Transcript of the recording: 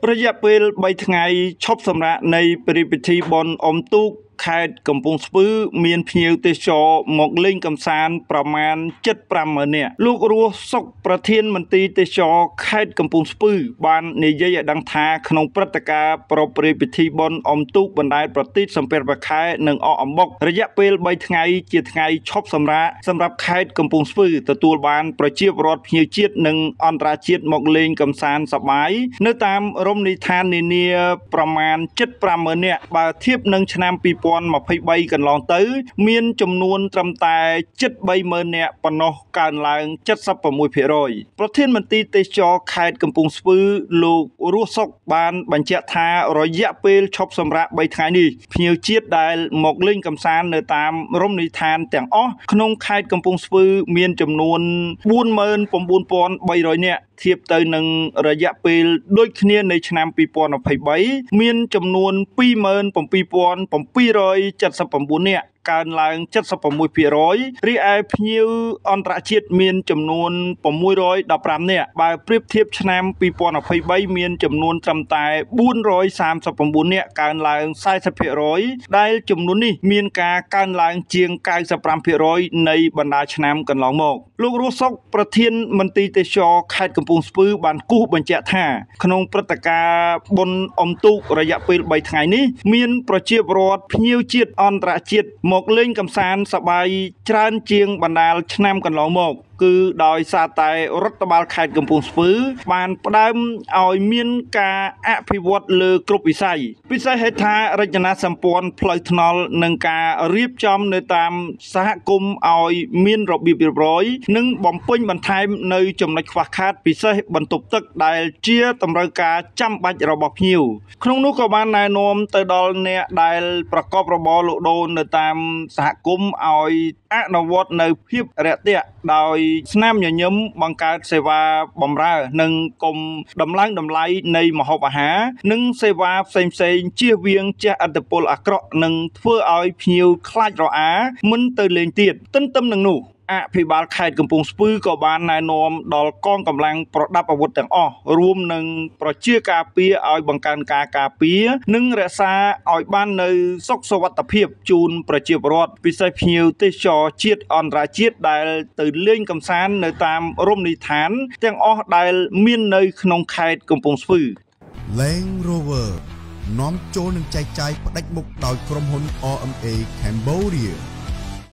ระยะពេល3ថ្ងៃឈប់សម្រាកនៃព្រះរាជពិធីបុណ្យអុំទូកខេត្តកំពង់ស្ពឺមានភ្ញៀវទេសចរមកលេងកម្សាន្តប្រមាណ 75,000 នាក់លោករស់សុកប្រធានមន្ត្រីទេសចរខេត្តកំពង់ស្ពឺបាននិយាយឲ្យដឹងថាក្នុងព្រឹត្តិការណ៍ប្រពៃពិធីបុណ្យអុំទូកបណ្ដែតប្រទីបសំពះព្រះខែនិងអកអំបុករយៈពេល3ថ្ងៃជាថ្ងៃឈប់សម្រាកសម្រាប់ខេត្តកំពង់ស្ពឺទទួលបានប្រជាពលរដ្ឋភ្ញៀវជាតិនិងអន្តរជាតិមកលេងកម្សាន្តសប្បាយនៅតាមរមណីយដ្ឋាននានាប្រមាណ 75,000 នាក់បើធៀបនឹងឆ្នាំ2023 កន្លងទៅមានចំនួនត្រឹមតែ 73,000 នាក់ប៉ុណ្ណោះកើនឡើង 76% ប្រធានមន្ត្រីទេសចរខេត្តកំពង់ស្ពឺលោករស់សុកបានបញ្ជាក់ថារយៈពេលឈប់សម្រាក3ថ្ងៃនេះភ្ញៀវជាតិដែលមកលេងកម្សាន្តនៅតាមរមណីយដ្ឋានទាំងអស់ក្នុងខេត្តកំពង់ស្ពឺមានចំនួន 49,300 នាក់ធៀបទៅនឹងរយៈពេលដូចគ្នានៃឆ្នាំ2023មានចំនួន 27,779 នាក់កើនឡើង 76% រីឯភ្ញៀវអន្តរជាតិមានចំនួន 615 នាក់បើប្រៀបធៀបឆ្នាំ2023មានចំនួនត្រឹមតែ 439 នាក់កើនឡើង 40% ដែលចំនួននេះមានការកើនឡើងជាង 95% នៃបណ្ដាឆ្នាំកន្លងមកលោករស់សុកប្រធានមន្ត្រីទេសចរខេត្តកំពង់ស្ពឺបានគូសបញ្ជាក់ថាក្នុងព្រឹត្តិការណ៍បុណ្យអុំទូករយៈពេល3ថ្ងៃនេះមានប្រជាពលរដ្ឋភ្ញៀវជាតិអន្តរជាតិមកលេងកម្សាន្តសប្បាយច្រើនជាងបណ្ដាលឆ្នាំកន្លងមកគឺដោយសារតែរដ្ឋបាលខេត្តកំពង់ស្ពឺបានផ្ដើមឲ្យមានការអភិវឌ្ឍលើគ្រប់វិស័យពិសេសហេដ្ឋារចនាសម្ព័ន្ធផ្លូវថ្នល់និងការរៀបចំនៅតាមសហគមន៍ឲ្យមានរបៀបរៀបរយនិងបំពេញបន្ថែមនៅចំណុចខ្វះខាតពិសេសបន្ទប់ទឹកដែលជាតម្រូវការចាំបាច់របស់ភ្ញៀវក្នុងនោះក៏បានណែនាំទៅដល់អ្នកដែលប្រកបរបរលក់ដូរនៅតាមសហគមន៍ឲ្យអនុវត្តនៅភាពរាក់ទាក់ដោយស្នាមញញឹមបង្កើតសេវាបម្រើនិងកុំដំឡើងតម្លៃនៃម្ហូបអាហារនិងសេវាផ្សេងៗជៀសវាងជះឥទ្ធិពលអាក្រក់និងធ្វើឲ្យភ្ញៀវខ្លាចរអាមិនទៅលេងទៀតទន្ទឹមនឹងនោះអភិបាលខេត្តកំពង់ស្ពឺក៏បានណែនាំដល់កងកម្លាំងប្រដាប់អាវុធទាំងអស់រួមនឹងប្រជាការពារឲ្យបង្កើនការការពារនិងរក្សាឲ្យបាននៅសុខសុវត្ថិភាពជូនប្រជាពលរដ្ឋពិសេសភ្ញៀវទេសចរជាតិអន្តរជាតិដែលទៅលេងកម្សាន្តនៅតាមរមណីយដ្ឋានទាំងអស់ដែលមាននៅក្នុងខេត្តកំពង់ស្ពឺ Land Rover នាំចូលនឹងចែកចាយផ្ដាច់មុខដោយក្រុមហ៊ុន RMA Cambodia